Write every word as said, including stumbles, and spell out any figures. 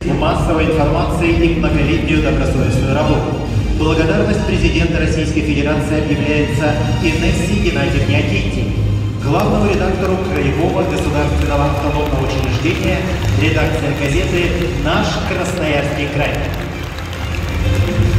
массовой информации и многолетнюю добросовестную работу. Благодарность президента Российской Федерации объявляется Инессе Геннадьевне Акинтьевой, главному редактору Краевого государственного автономного учреждения, редакция газеты «Наш Красноярский край».